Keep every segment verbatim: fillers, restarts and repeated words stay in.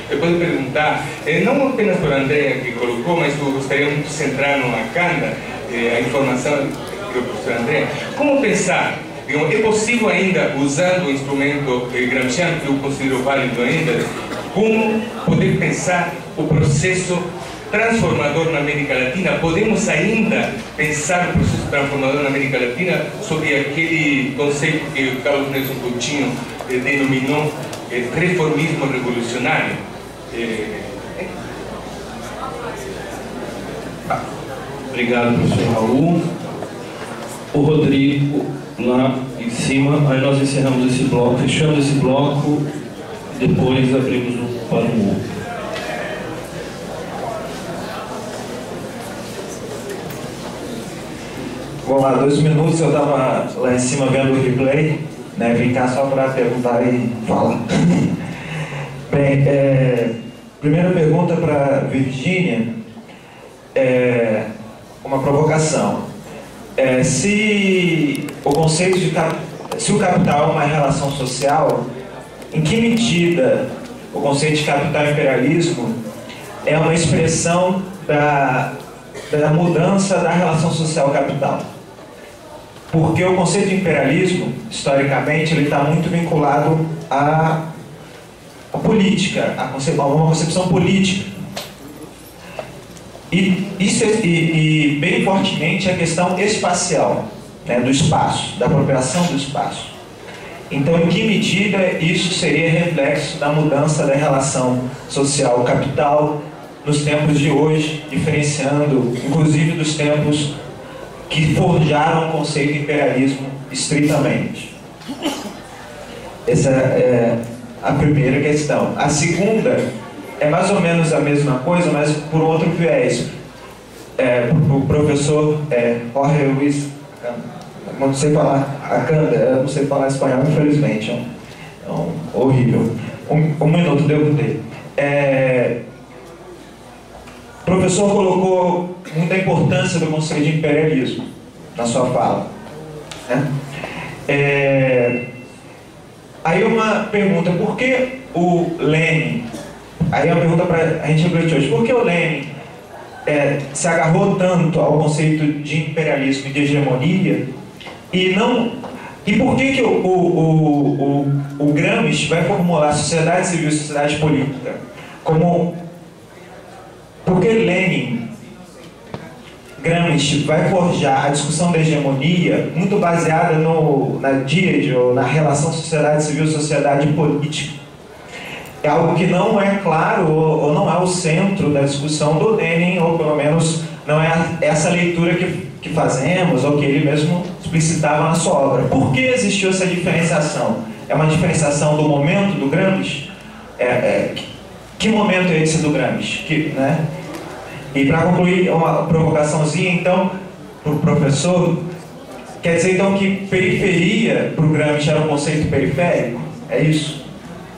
eu posso perguntar, eh, não apenas para a Andrea que colocou, mas eu gostaria muito de centrar no Akanda, eh, a informação do professor Andrea. Como pensar, digamos, é possível ainda, usando o instrumento eh, gramsciano, que eu considero válido ainda, como poder pensar o processo transformador na América Latina? Podemos ainda pensar o processo transformador na América Latina sob aquele conceito que o Carlos Nelson Coutinho eh, denominou eh, reformismo revolucionário? Eh... Ah, obrigado, professor Raul. O Rodrigo lá em cima, aí nós encerramos esse bloco, fechamos esse bloco, depois abrimos um para o outro. Vamos lá, dois minutos, eu estava lá em cima vendo o replay, né, vim cá só para perguntar e falar. Bem, é, primeira pergunta para Virgínia, é uma provocação. É, se o conceito de cap, se o capital é uma relação social, em que medida o conceito de capital e imperialismo é uma expressão da, da mudança da relação social-capital? Porque o conceito de imperialismo, historicamente, ele está muito vinculado à, à política, a, concep, a uma concepção política. E, isso, e, e bem fortemente a questão espacial, né, do espaço, da apropriação do espaço. Então, em que medida isso seria reflexo da mudança da relação social-capital nos tempos de hoje, diferenciando, inclusive, dos tempos que forjaram o conceito de imperialismo estritamente? Essa é a primeira questão. A segunda é mais ou menos a mesma coisa, mas por outro viés. É, o professor é, Jorge Luis, não sei falar Akanda, eu não sei falar espanhol, infelizmente, é um, é um horrível. Um, um minuto, devo ter. É, o professor colocou muita importância do conceito de imperialismo na sua fala, né? É, aí uma pergunta, por que o Lenin, aí é uma pergunta para a gente refletir hoje, por que o Lenin é, se agarrou tanto ao conceito de imperialismo e de hegemonia e não... E por que, que o, o, o, o, o Gramsci vai formular sociedade civil e sociedade política como... Porque Lenin, Gramsci, vai forjar a discussão da hegemonia muito baseada no, na díade, ou na relação sociedade civil e sociedade política. É algo que não é claro, ou, ou não é o centro da discussão do Lenin, ou pelo menos não é essa leitura que, que fazemos, ou que ele mesmo explicitava na sua obra. Por que existiu essa diferenciação? É uma diferenciação do momento do Gramsci? É, é, que momento é esse do Gramsci? Que, né? E para concluir, uma provocaçãozinha, então, para o professor, quer dizer então que periferia para o Gramsci era um conceito periférico? É isso?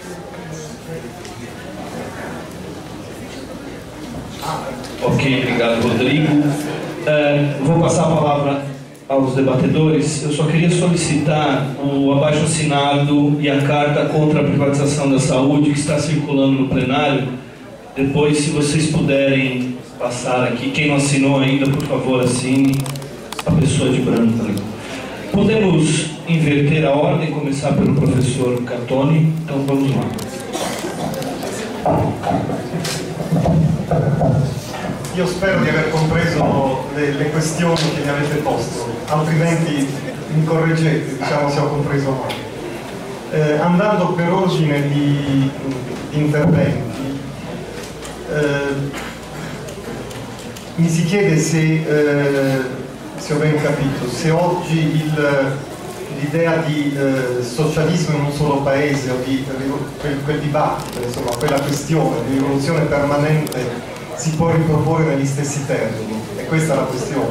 Ok, obrigado, Rodrigo. Uh, vou passar a palavra aos debatedores. Eu só queria solicitar o abaixo-assinado e a carta contra a privatização da saúde que está circulando no plenário. Depois, se vocês puderem passar aqui, quem não assinou ainda, por favor, assine. A pessoa de branco ali. Podemos inverter a ordem, começar pelo professor Catoni? Então vamos lá. Io spero di aver compreso le, le questioni che mi avete posto, altrimenti mi correggete, diciamo se ho compreso male. Eh, andando per ordine di, di interventi, eh, mi si chiede se, eh, se ho ben capito, se oggi l'idea di eh, socialismo in un solo paese o di quel, quel dibattito, insomma quella questione di rivoluzione permanente si può riproporre negli stessi termini, e questa è la questione.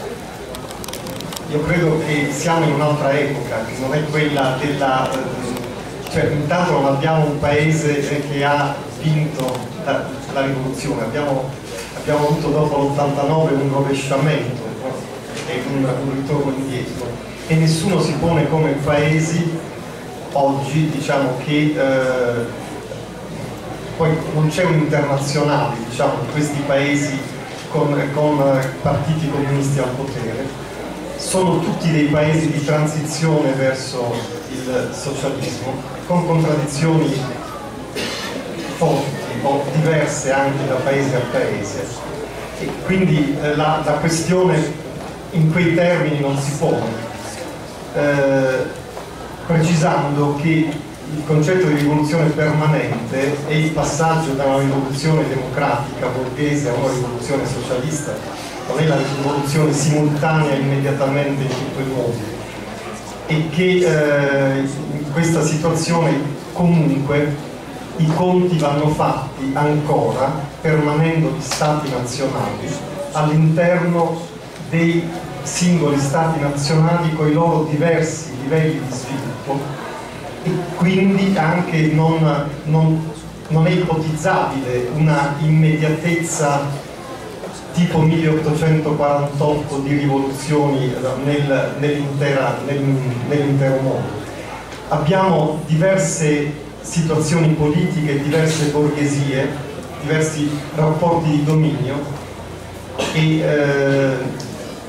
Io credo che siamo in un'altra epoca, che non è quella della... cioè intanto non abbiamo un paese che ha vinto la, la rivoluzione, abbiamo, abbiamo avuto dopo l'ottantanove un rovesciamento, no? E un, un ritorno indietro, e nessuno si pone come paesi oggi, diciamo, che... Eh, poi non c'è un internazionale, diciamo, di questi paesi con, con partiti comunisti al potere, sono tutti dei paesi di transizione verso il socialismo, con contraddizioni forti o diverse anche da paese a paese, e quindi eh, la, la questione in quei termini non si pone, eh, precisando che il concetto di rivoluzione permanente è il passaggio da una rivoluzione democratica borghese a una rivoluzione socialista, non è la rivoluzione simultanea immediatamente in tutto il mondo, e che eh, in questa situazione comunque i conti vanno fatti ancora permanendo gli stati nazionali all'interno dei singoli stati nazionali con i loro diversi livelli di sviluppo, e quindi anche non, non, non è ipotizzabile una immediatezza tipo milleottocentoquarantotto di rivoluzioni nel, nell'intera, nel, nell'intero mondo. Abbiamo diverse situazioni politiche, diverse borghesie, diversi rapporti di dominio, e eh,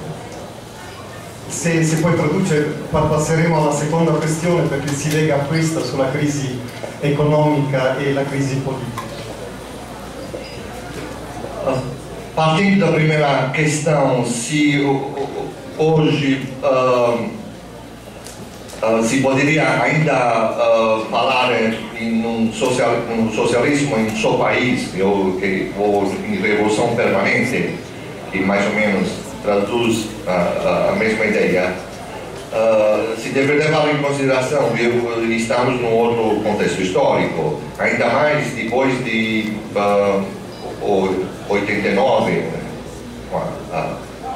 se, se poi traduce passeremo alla seconda questione, perché si lega a questa sulla crisi economica e la crisi politica. Partindo da primeira questão, se hoje uh, uh, se poderia ainda uh, falar em um, social, um socialismo em seu país, ou, ou em revolução permanente, que mais ou menos traduz uh, a mesma ideia, uh, se deve levar em consideração que estamos num outro contexto histórico, ainda mais depois de uh, oitenta e nove, a, a,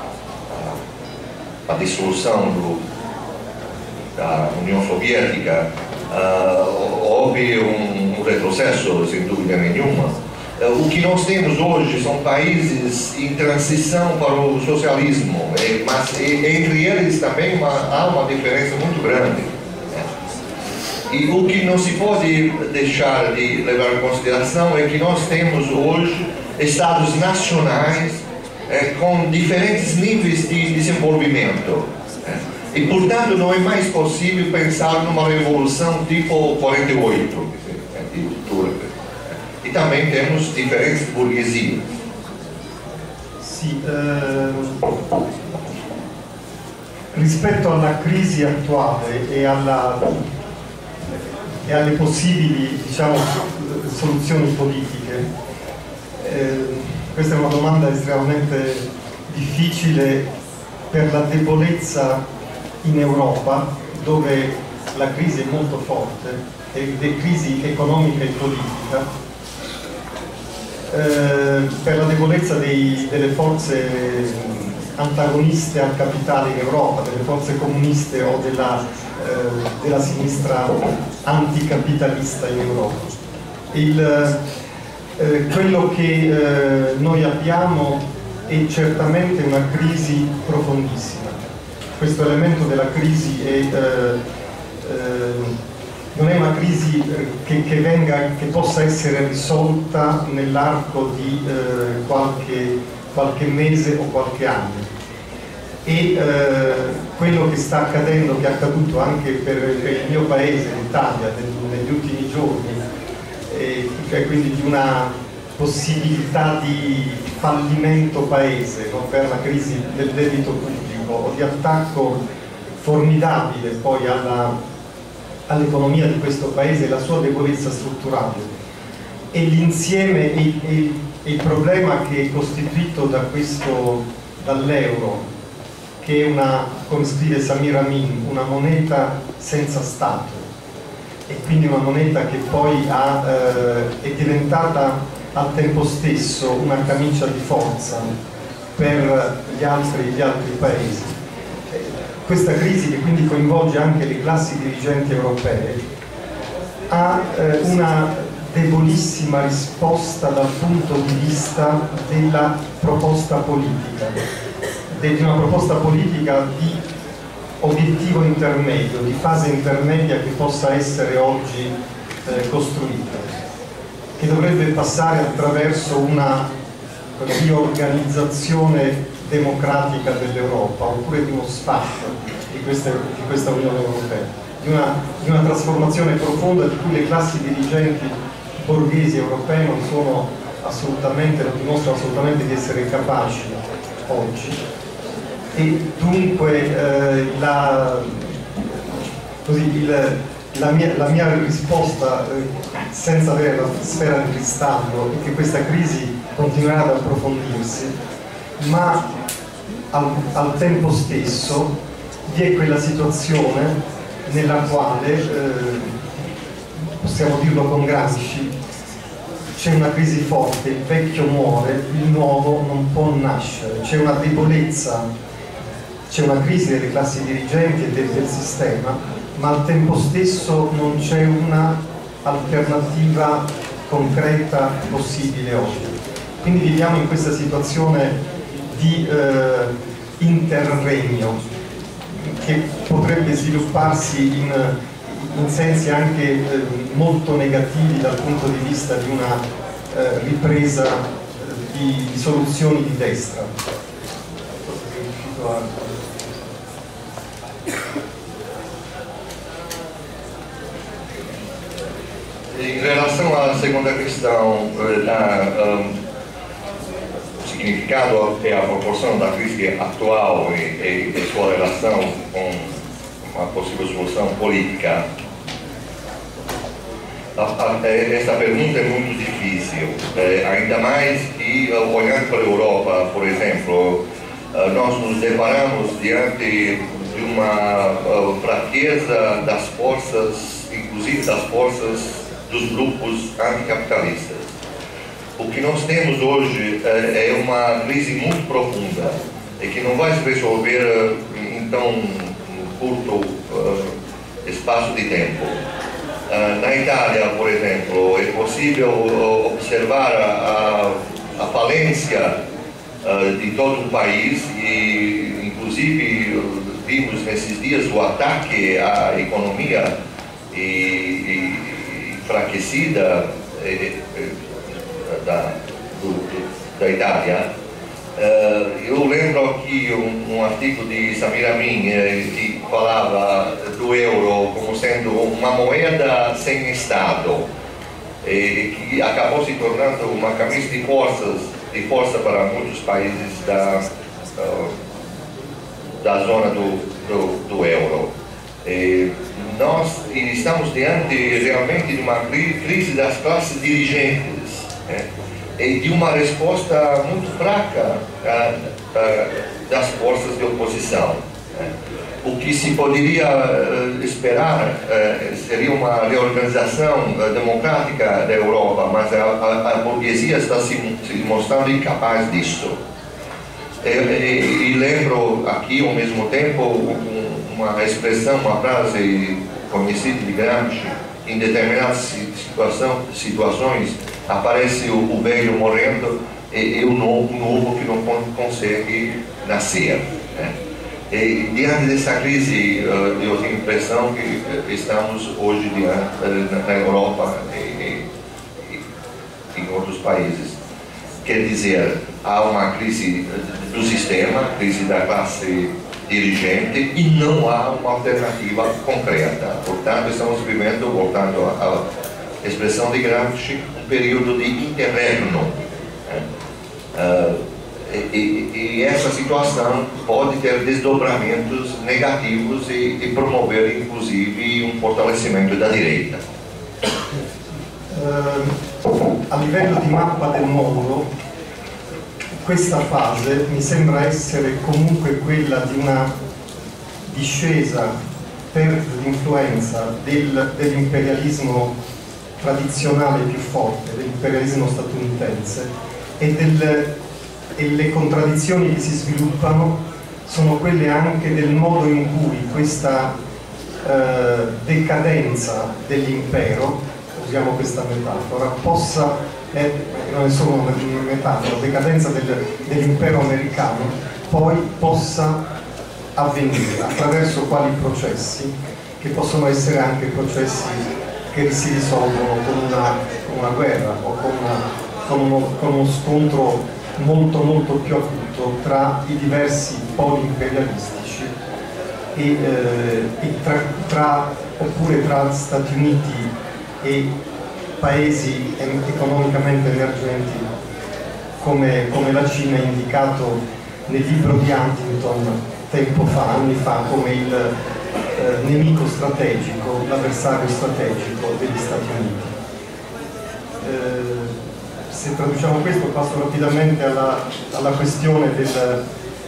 a dissolução do, da União Soviética, uh, houve um, um retrocesso, sem dúvida nenhuma. Uh, o que nós temos hoje são países em transição para o socialismo, eh, mas eh, entre eles também uma, há uma diferença muito grande. Né? E o que não se pode deixar de levar em consideração é que nós temos hoje estados nacionais eh, com diferentes níveis de desenvolvimento. Eh, e, portanto, não é mais possível pensar numa revolução tipo quarenta e oito, de Turca. E também temos diferentes burguesias. Sì, eh, rispetto alla crisi attuale e, alla, e alle possibili, diciamo, soluzioni politiche, eh, questa è una domanda estremamente difficile per la debolezza in Europa, dove la crisi è molto forte, ed è crisi economica e politica, eh, per la debolezza dei, delle forze antagoniste al capitale in Europa, delle forze comuniste o della, eh, della sinistra anticapitalista in Europa. Il, eh, quello che eh, noi abbiamo è certamente una crisi profondissima. Questo elemento della crisi è, eh, eh, non è una crisi che, che, venga, che possa essere risolta nell'arco di eh, qualche, qualche mese o qualche anno. E eh, quello che sta accadendo, che è accaduto anche per, per il mio paese, l'Italia, negli ultimi giorni, e cioè quindi di una possibilità di fallimento paese, no? Per la crisi del debito pubblico, o di attacco formidabile poi alla all'economia di questo paese e la sua debolezza strutturale, e l'insieme e, e, e il problema che è costituito da questo, dall'euro, che è una, come scrive Samir Amin, una moneta senza Stato, e quindi una moneta che poi ha, eh, è diventata al tempo stesso una camicia di forza per gli altri, gli altri paesi. Questa crisi, che quindi coinvolge anche le classi dirigenti europee, ha eh, una debolissima risposta dal punto di vista della proposta politica, di una proposta politica di obiettivo intermedio, di fase intermedia che possa essere oggi eh, costruita. che dovrebbe passare attraverso una riorganizzazione democratica dell'Europa, oppure di uno sfascio di questa, di questa Unione Europea, di una, di una trasformazione profonda di cui le classi dirigenti borghesi europee non sono assolutamente, non dimostrano assolutamente di essere capaci oggi. E dunque eh, la, così, il, la, mia, la mia risposta, eh, senza avere la sfera di cristallo, è che questa crisi continuerà ad approfondirsi, ma al, al tempo stesso vi è quella situazione nella quale, eh, possiamo dirlo con Gramsci, c'è una crisi forte, il vecchio muore, il nuovo non può nascere, c'è una debolezza, c'è una crisi delle classi dirigenti e del, del sistema, ma al tempo stesso non c'è una alternativa concreta possibile oggi. Quindi viviamo in questa situazione di eh, interregno che potrebbe svilupparsi in, in sensi anche eh, molto negativi dal punto di vista di una eh, ripresa di, di soluzioni di destra. In relação à segunda questão, da um, significado e a proporção da crise atual e, e, e sua relação com uma possível solução política, a, a, essa pergunta é muito difícil, é, ainda mais que, olhando para a Europa, por exemplo, nós nos deparamos diante de uma uh, fraqueza das forças, inclusive das forças dos grupos anticapitalistas. O que nós temos hoje é, é uma crise muito profunda e que não vai se resolver em tão curto uh, espaço de tempo. Uh, na Itália, por exemplo, é possível uh, observar a, a, a falência uh, de todo o país e, inclusive, vimos nesses dias o ataque à economia e, e enfraquecida eh, eh, da, do, do, da Itália. Uh, eu lembro aqui um, um artigo de Samir Amin eh, que falava do euro como sendo uma moeda sem Estado, eh, que acabou se tornando uma camisa de forças, de força para muitos países da, uh, da zona do, do, do euro. Eh, nós estamos diante realmente de uma crise das classes dirigentes, né? E de uma resposta muito fraca a, a, das forças de oposição, né? O que se poderia uh, esperar uh, seria uma reorganização uh, democrática da Europa, mas a, a, a burguesia está se, se mostrando incapaz disso. E, e, e lembro aqui, ao mesmo tempo, um, uma expressão, uma frase conhecida de Gramsci: em determinadas situação, situações aparece o, o velho morrendo e, e o novo, novo que não consegue nascer, né? E diante dessa crise, eu tenho a impressão que estamos hoje diante, na Europa e, e, e em outros países. Quer dizer, há uma crise do sistema, crise da classe dirigente, e não há uma alternativa concreta. Portanto, estamos vivendo, voltando à expressão de Gramsci, um período de interregno. Né? Uh, e, e, e essa situação pode ter desdobramentos negativos e, e promover, inclusive, um fortalecimento da direita. Uh, a livello di mappa del mondo, questa fase mi sembra essere comunque quella di una discesa per l'influenza del, dell'imperialismo tradizionale più forte, dell'imperialismo statunitense, e, del, e le contraddizioni che si sviluppano sono quelle anche del modo in cui questa eh, decadenza dell'impero, usiamo questa metafora, possa, eh, non è solo una metafora, decadenza del, dell'impero americano, poi possa avvenire attraverso quali processi, che possono essere anche processi che si risolvono con una, con una guerra o con, una, con, uno, con uno scontro molto molto più acuto tra i diversi poli imperialistici e, eh, e tra, tra, oppure tra Stati Uniti e paesi economicamente emergenti come, come la Cina, indicato nel libro di Huntington tempo fa, anni fa, come il eh, nemico strategico, l'avversario strategico degli Stati Uniti. Eh, se traduciamo questo, passo rapidamente alla, alla questione del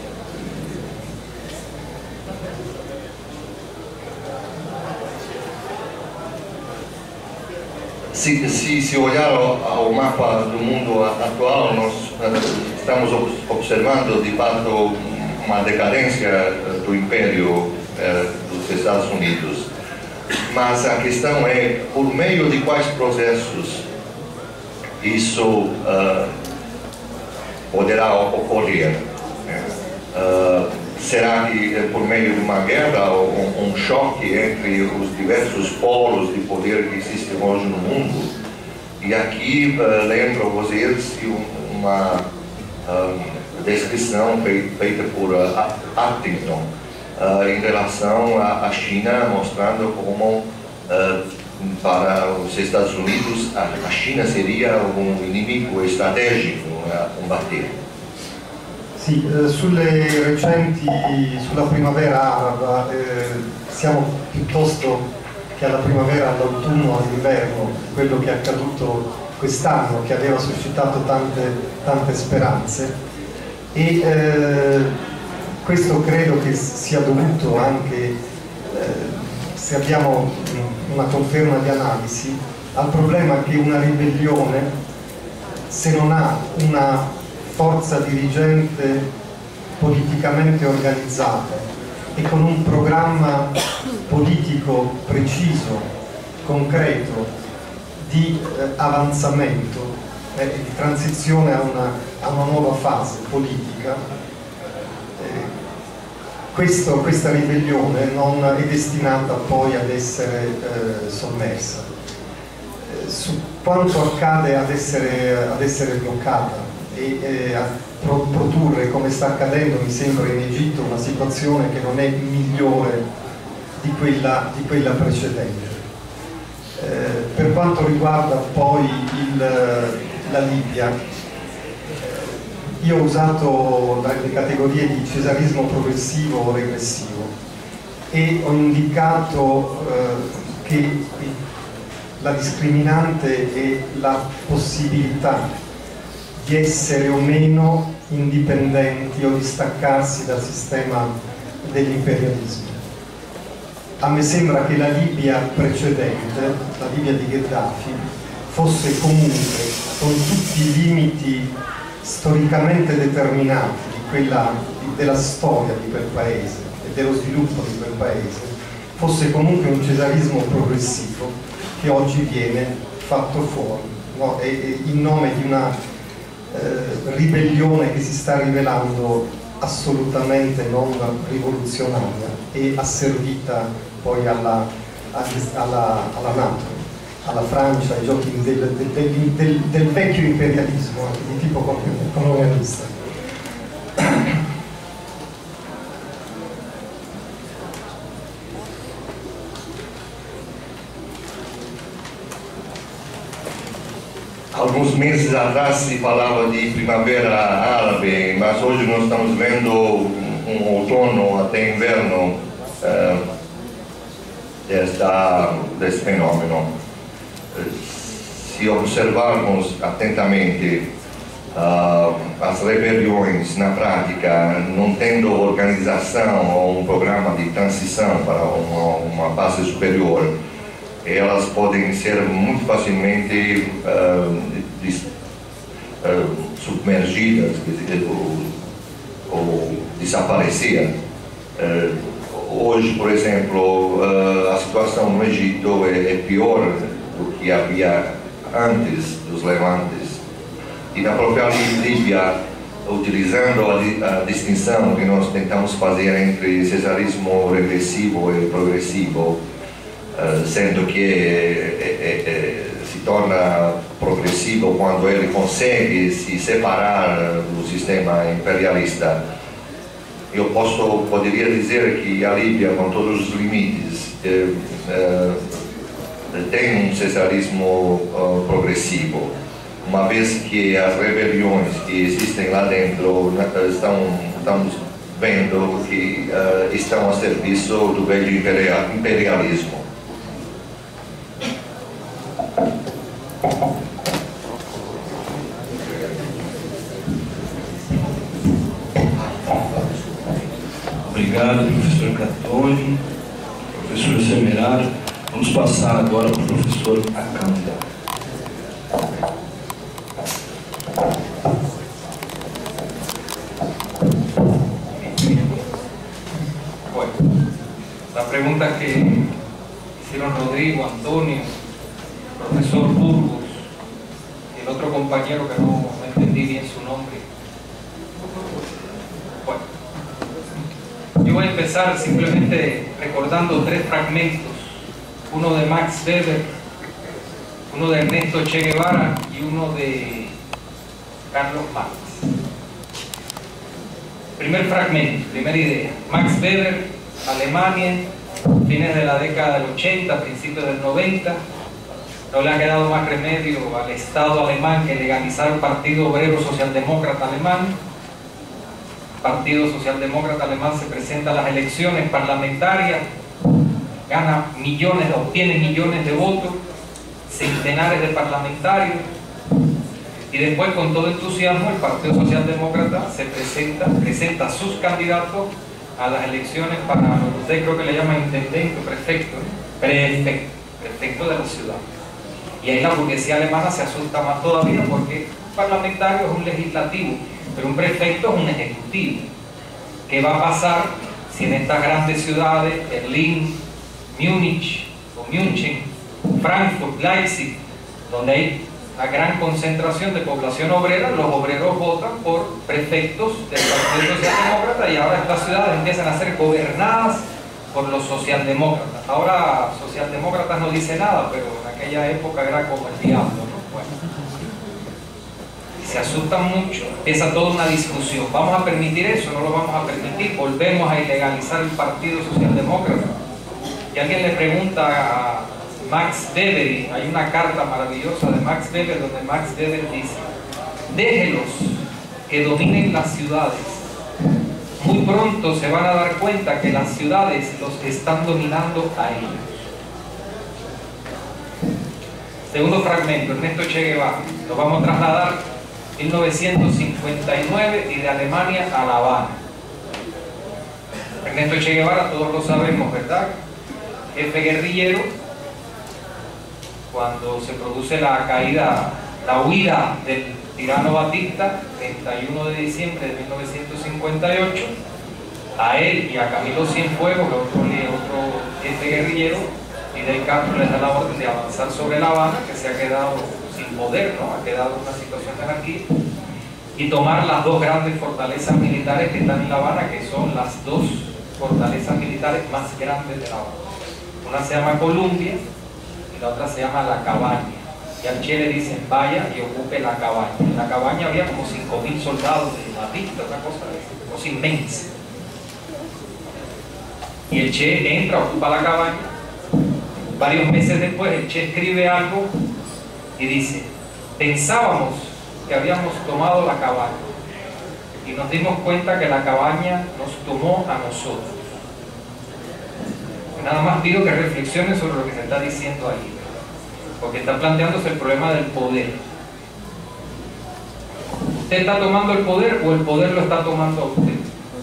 Se, se, se olhar ao, ao mapa do mundo atual, nós uh, estamos observando de fato uma decadência uh, do império uh, dos Estados Unidos. Mas a questão é por meio de quais processos isso uh, poderá ocorrer. Uh, será que por meio de uma guerra ou um, um choque entre os diversos polos de poder que existem hoje no mundo? E aqui uh, lembro vocês uma uh, descrição feita por uh, Huntington uh, em relação à China, mostrando como uh, para os Estados Unidos a, a China seria um inimigo estratégico a combater. Sì, eh, sulle recenti, sulla primavera araba, eh, siamo piuttosto che alla primavera, all'autunno, all'inverno, quello che è accaduto quest'anno, che aveva suscitato tante, tante speranze, e eh, questo credo che sia dovuto anche, eh, se abbiamo una conferma di analisi, al problema che una ribellione, se non ha una forza dirigente politicamente organizzata e con un programma politico preciso, concreto, di eh, avanzamento e eh, di transizione a una, a una nuova fase politica, eh, questo, questa ribellione non è destinata poi ad essere eh, sommersa. Eh, su quanto accade ad essere, ad essere bloccata e eh, a pro produrre, come sta accadendo mi sembra in Egitto, una situazione che non è migliore di quella, di quella precedente. Eh, per quanto riguarda poi il, la Libia, io ho usato le categorie di cesarismo progressivo o regressivo e ho indicato eh, che la discriminante è la possibilità di essere o meno indipendenti o di staccarsi dal sistema dell'imperialismo. A me sembra che la Libia precedente, la Libia di Gheddafi, fosse comunque, con tutti i limiti storicamente determinati di quella, di, della storia di quel paese e dello sviluppo di quel paese, fosse comunque un cesarismo progressivo che oggi viene fatto fuori, no? e, e in nome di una Eh, ribellione che si sta rivelando assolutamente non rivoluzionaria e asservita poi alla, alla, alla NATO, alla Francia, ai giochi del, del, del, del, del vecchio imperialismo di tipo colonialista. Alguns meses atrás se falava de primavera árabe, mas hoje nós estamos vendo um outono até inverno uh, desta, desse fenômeno. Se observarmos atentamente uh, as rebeliões na prática, não tendo organização ou um programa de transição para uma, uma base superior, elas podem ser muito facilmente uh, dis, uh, submergidas ou, ou desaparecer. Uh, hoje, por exemplo, uh, a situação no Egito é, é pior do que havia antes dos levantes. E na própria Líbia, utilizando a, a distinção que nós tentamos fazer entre cesarismo regressivo e progressivo, Uh, sendo que é, é, é, se torna progressivo quando ele consegue se separar do sistema imperialista. Eu posso, poderia dizer que a Líbia, com todos os limites, eh, eh, tem um socialismo uh, progressivo, uma vez que as rebeliões que existem lá dentro estão, estamos vendo que uh, estão a serviço do velho imperialismo. Obrigado, professor Catoni, professor Semeraro. Vamos passar agora para o professor Akanda. Bueno, la pregunta que hicieron Rodrigo, Antonio, profesor Burgos y el otro compañero que no, no entendí bien su nombre. Bueno, yo voy a empezar simplemente recordando tres fragmentos, uno de Max Weber, uno de Ernesto Che Guevara y uno de Carlos Marx. Primer fragmento, primera idea. Max Weber, Alemania, fines de la década del ochenta, principios del noventa. No le ha quedado más remedio al Estado alemán que legalizar el Partido Obrero Socialdemócrata Alemán. El Partido Socialdemócrata Alemán se presenta a las elecciones parlamentarias, gana millones, obtiene millones de votos, centenares de parlamentarios, y después con todo entusiasmo el Partido Socialdemócrata se presenta, presenta a sus candidatos a las elecciones para lo que usted creo que le llaman intendente o prefecto, prefecto, prefecto de la ciudad. Y ahí la burguesía alemana se asusta más todavía porque un parlamentario es un legislativo, pero un prefecto es un ejecutivo. ¿Qué va a pasar si en estas grandes ciudades, Berlín, Múnich o München, Frankfurt, Leipzig, donde hay una gran concentración de población obrera, los obreros votan por prefectos del Partido Socialdemócrata y ahora estas ciudades empiezan a ser gobernadas por los socialdemócratas? Ahora socialdemócratas no dice nada, pero en aquella época era como el diablo, ¿no? Bueno, y se asustan mucho, empieza toda una discusión. ¿Vamos a permitir eso? ¿No lo vamos a permitir? ¿Volvemos a ilegalizar el Partido Socialdemócrata? Y alguien le pregunta a Max Weber, y hay una carta maravillosa de Max Weber donde Max Weber dice: déjelos que dominen las ciudades, muy pronto se van a dar cuenta que las ciudades los están dominando a ellos. Segundo fragmento, Ernesto Che Guevara, lo vamos a trasladar mil novecientos cincuenta y nueve y de Alemania a La Habana. Ernesto Che Guevara, todos lo sabemos, ¿verdad? Jefe guerrillero, cuando se produce la caída, la huida del tirano Batista, treinta y uno de diciembre de mil novecientos cincuenta y ocho, a él y a Camilo Cienfuegos, otro, otro jefe guerrillero, Fidel Castro les da la orden de avanzar sobre La Habana, que se ha quedado sin poder, ¿no? Ha quedado en una situación de anarquía, y tomar las dos grandes fortalezas militares que están en La Habana, que son las dos fortalezas militares más grandes de La Habana. Una se llama Columbia y la otra se llama La Cabaña. Y al Che le dicen vaya y ocupe La Cabaña. En La Cabaña había como cinco mil soldados de Batista, una cosa, una cosa inmensa. Y el Che entra, ocupa La Cabaña. Varios meses después el Che escribe algo y dice: pensábamos que habíamos tomado La Cabaña y nos dimos cuenta que La Cabaña nos tomó a nosotros. Nada más pido que reflexionen sobre lo que se está diciendo ahí, porque está planteándose el problema del poder. ¿Usted está tomando el poder o el poder lo está tomando a usted?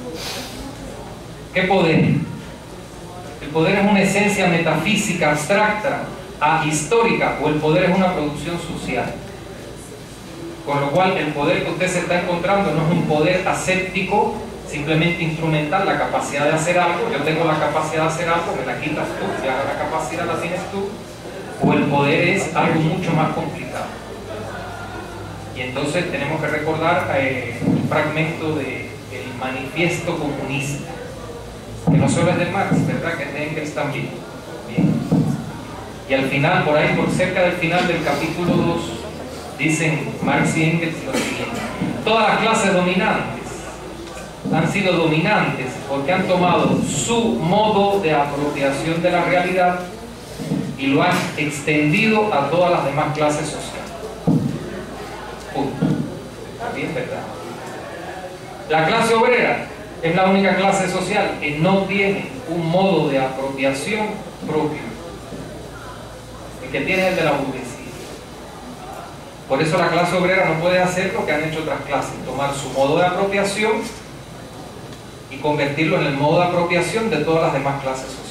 ¿Qué poder? ¿El poder es una esencia metafísica, abstracta, ahistórica, o el poder es una producción social? Con lo cual el poder que usted se está encontrando no es un poder aséptico, simplemente instrumental, la capacidad de hacer algo. Yo tengo la capacidad de hacer algo, me la quitas tú, ya la capacidad la tienes tú. O el poder es algo mucho más complicado. Y entonces tenemos que recordar eh, un fragmento del manifiesto comunista, que no solo es de Marx, ¿verdad? Que es de Engels también. Bien. Y al final, por ahí, por cerca del final del capítulo dos, Dicen Marx y Engels lo siguiente: todas las clases dominantes han sido dominantes porque han tomado su modo de apropiación de la realidad y lo han extendido a todas las demás clases sociales. Punto. Está bien, ¿verdad? La clase obrera es la única clase social que no tiene un modo de apropiación propio. El que tiene es el de la burguesía. Por eso la clase obrera no puede hacer lo que han hecho otras clases: tomar su modo de apropiación y convertirlo en el modo de apropiación de todas las demás clases sociales.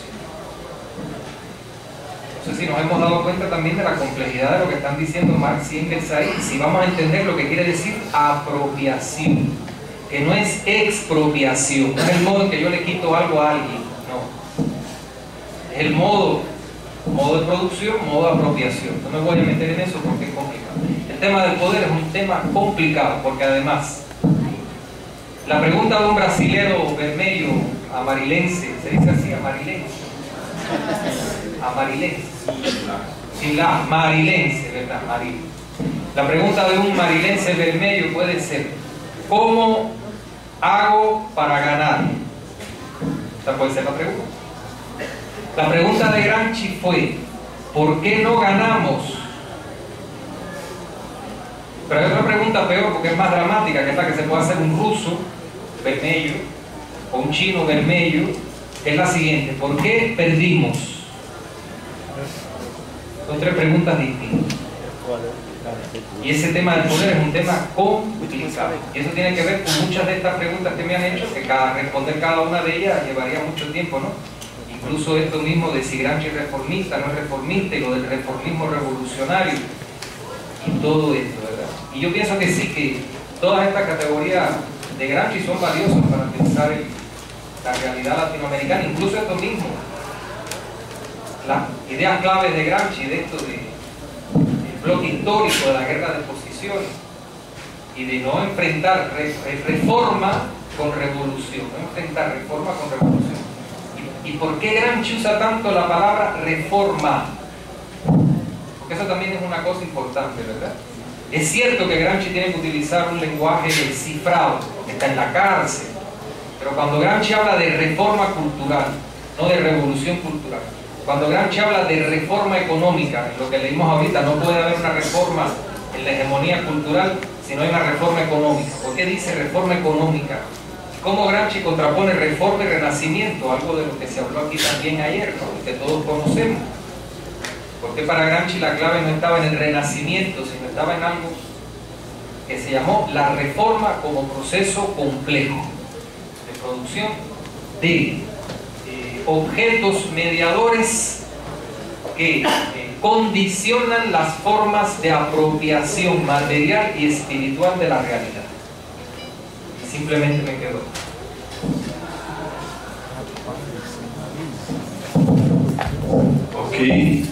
No sé si nos hemos dado cuenta también de la complejidad de lo que están diciendo Marx y Engels ahí, si vamos a entender lo que quiere decir apropiación, que no es expropiación, no es el modo en que yo le quito algo a alguien, no. Es el modo, modo de producción, modo de apropiación. No me voy a meter en eso porque es complicado. El tema del poder es un tema complicado, porque además la pregunta de un brasilero vermelho amarilense, ¿se dice así? Amarilense. Amarilense. Sin la marilense, ¿verdad? Maril. La pregunta de un marilense vermelho puede ser: ¿cómo hago para ganar? Esta puede ser la pregunta. La pregunta de Gramsci fue: ¿por qué no ganamos? Pero hay otra pregunta peor, porque es más dramática, que esta que se puede hacer un ruso vermelho o un chino vermelho, que es la siguiente: ¿por qué perdimos? Son tres preguntas distintas. Y ese tema del poder es un tema complicado. Y eso tiene que ver con muchas de estas preguntas que me han hecho, que cada, responder cada una de ellas llevaría mucho tiempo, ¿no? Incluso esto mismo de si Gramsci es reformista, no es reformista, y lo del reformismo revolucionario, y todo esto, ¿verdad? Y yo pienso que sí, que todas estas categorías de Gramsci son valiosas para pensar en la realidad latinoamericana, incluso esto mismo, las ideas claves de Gramsci, de esto de bloque histórico de la guerra de posiciones y de no enfrentar re, reforma con revolución, no enfrentar reforma con revolución. ¿Y, y por qué Gramsci usa tanto la palabra reforma? Porque eso también es una cosa importante, ¿verdad? Es cierto que Gramsci tiene que utilizar un lenguaje descifrado, porque está en la cárcel, pero cuando Gramsci habla de reforma cultural, no de revolución cultural, cuando Gramsci habla de reforma económica, en lo que leímos ahorita, no puede haber una reforma en la hegemonía cultural si no hay una reforma económica. ¿Por qué dice reforma económica? ¿Cómo Gramsci contrapone reforma y renacimiento? Algo de lo que se habló aquí también ayer, ¿no? Que todos conocemos. Porque para Gramsci la clave no estaba en el renacimiento, sino estaba en algo que se llamó la reforma como proceso complejo de producción de objetos mediadores que eh, condicionan las formas de apropiación material y espiritual de la realidad. Y simplemente me quedo. Ok.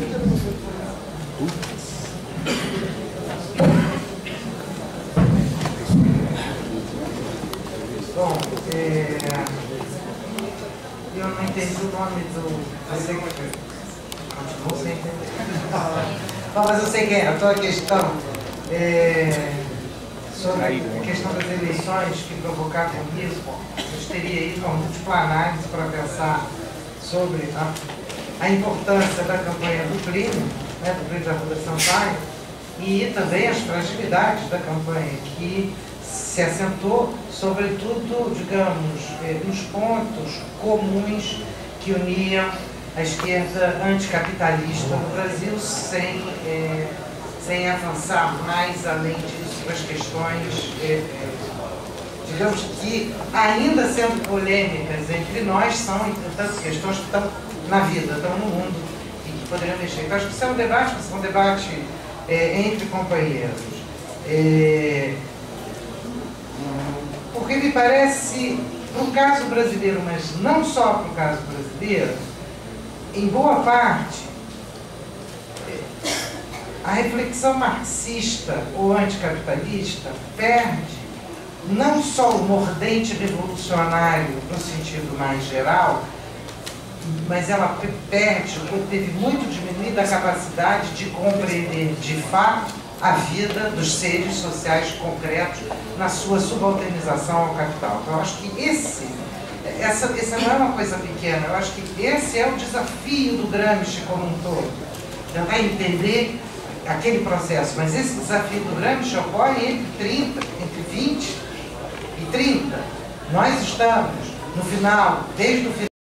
Bom, é... eu não entendi o nome do... Eu sei que... Continuo sem entender. Bom, mas eu sei que é a tua questão é... sobre a questão das eleições que provocaram isso. A gente teria aí uma múltipla análise para pensar sobre a, a importância da campanha do Plínio, né, do Plínio da Rua Sampaio, e também as fragilidades da campanha, que se assentou, sobretudo, digamos, eh, nos pontos comuns que uniam a esquerda anticapitalista no Brasil, sem, eh, sem avançar mais além disso para as questões, eh, digamos que, ainda sendo polêmicas entre nós, são, entretanto, questões que estão na vida, estão no mundo e que poderiam mexer. Então, acho que isso é um debate, isso é um debate eh, entre companheiros. Eh, Porque me parece, para o caso brasileiro, mas não só para o caso brasileiro, em boa parte, a reflexão marxista ou anticapitalista perde não só o mordente revolucionário no sentido mais geral, mas ela perde, ou teve muito diminuída a capacidade de compreender de fato a vida dos seres sociais concretos na sua subalternização ao capital. Então, eu acho que esse, essa, essa não é uma coisa pequena, eu acho que esse é o desafio do Gramsci como um todo. Tentar entender aquele processo, mas esse desafio do Gramsci ocorre entre trinta, entre vinte e trinta. Nós estamos no final, desde o final